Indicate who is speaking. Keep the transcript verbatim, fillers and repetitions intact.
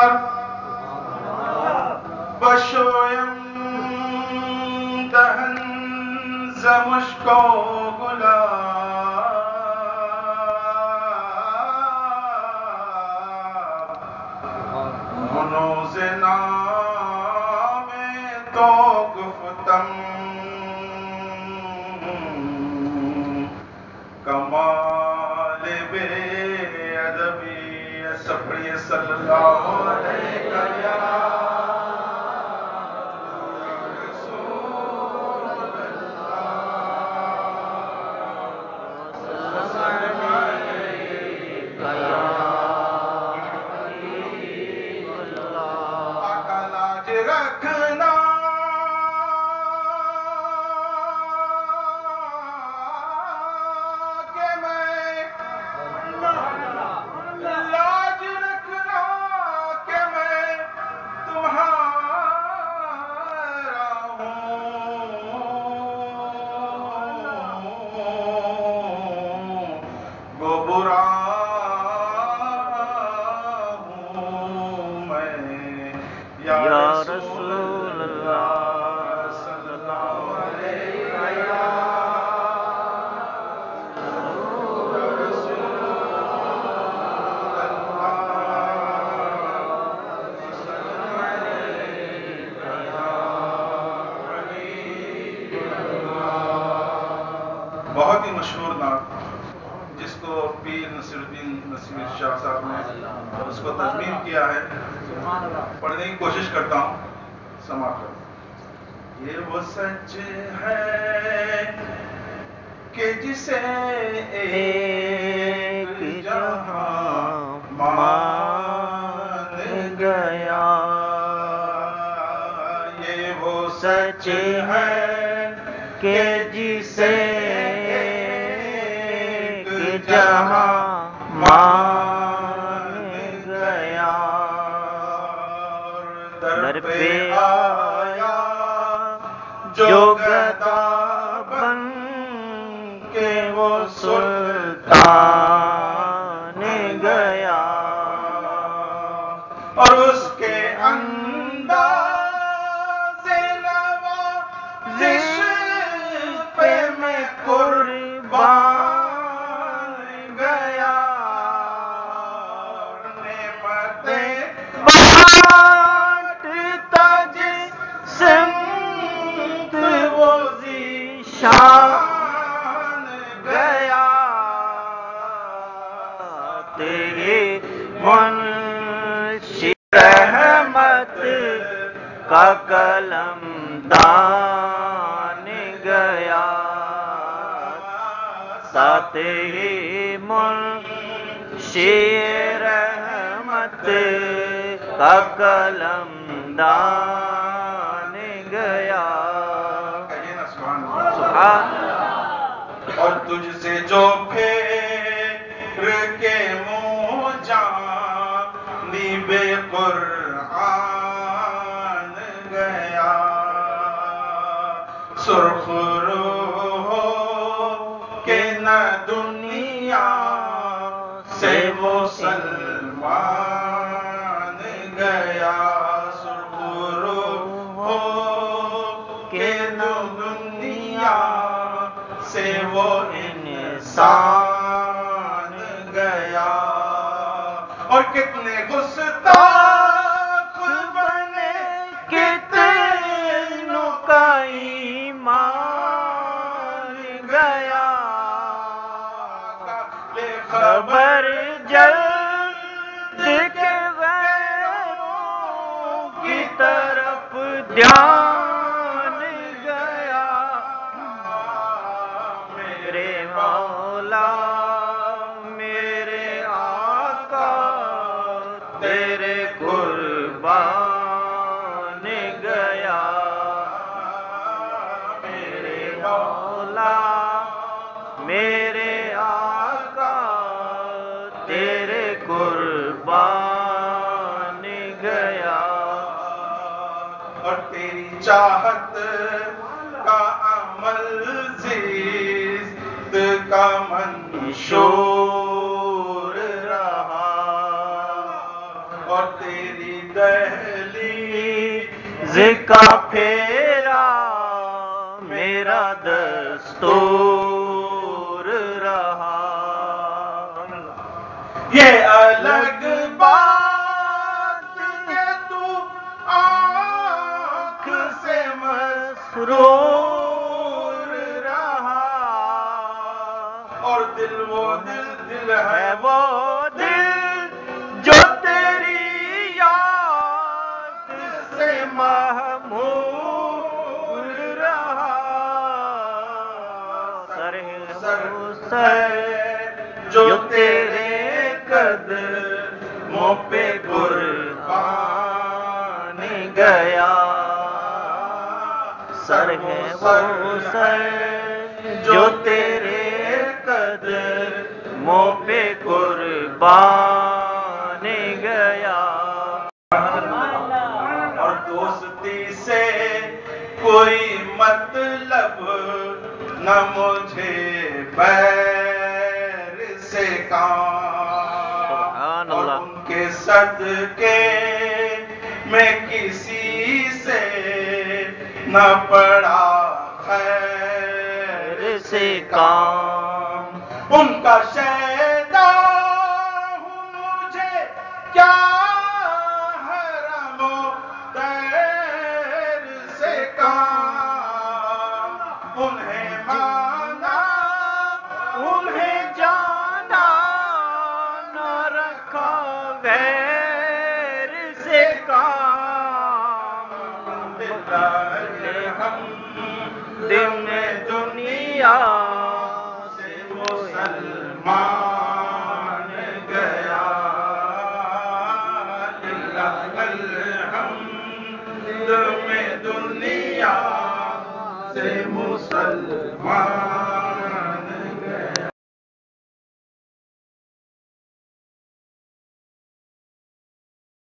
Speaker 1: اکبر بشویم دهن ز مشک و گلاب منوز نام تو گفتم کمال بے ادبی سپڑی صلی اللہ علیہ بہت ہی مشہور نعت جس کو پیر نصیر الدین نصیر شاہ صاحب نے اس کو تضمین کیا ہے، پڑھنے کی کوشش کرتا ہوں، سما کر۔ یہ وہ سچ ہے کہ جسے ایک جہاں مان گیا، یہ وہ سچ ہے کہ جسے جہاں مان گیا، در پہ آیا جو گدا بن کے وہ سلطان گیا، اور اس کے انداز نوازش پہ میں قربان شان گیا، تیرے منشی رحمت کا قلم دان گیا، ساتھ ہی منشی رحمت کا قلم دان گیا، اور تجھ سے جو پھیر کے منہ جانی بے قرآن گیا، سرخ روح کہ نہ دنیا سے وہ سلمان گیا، سرخ روح کہ نہ دنیا سے وہ انسان گیا، اور کتنے گستاخ بنے کتنوں کا ایمان گیا، خبر جلد کے غیروں کی طرف دھیان گیا، میرے مولا میرے آقا تیرے قربان گیا، میرے مولا میرے آقا تیرے قربان گیا، اور تیری چاہت کا عمل زیست کا منشور رہا، اور تیری تیری دہلیز
Speaker 2: کا پھیرا میرا دستور رہا.
Speaker 1: یہ الگ بات کہ تو آنکھ سے مسرور
Speaker 2: رہا
Speaker 1: اور دل وہ دل دل ہے
Speaker 2: ہے وہ دل جو تیری یاد سے محمور رہا. سر سر
Speaker 1: جو تیرے قدموں پہ قربان
Speaker 2: گیا. سر ہے وہ سر جو تیرے قدموں پہ قربان گیا.
Speaker 1: اور دوستی سے کوئی مطلب نہ مجھے بیر سے کام. اور ان کے صدقے میں کسی سے نہ پڑا خیر
Speaker 2: سے کام.
Speaker 1: ان کا شیدا ہوں مجھے کیا حرم و دیر سے کام. انہیں مانا
Speaker 2: انہیں جانا نہ رکھا غیر سے کام.
Speaker 1: ہم
Speaker 2: دل میں دنیا
Speaker 1: سے مسلمان گیا. الحمد میں دنیا سے مسلمان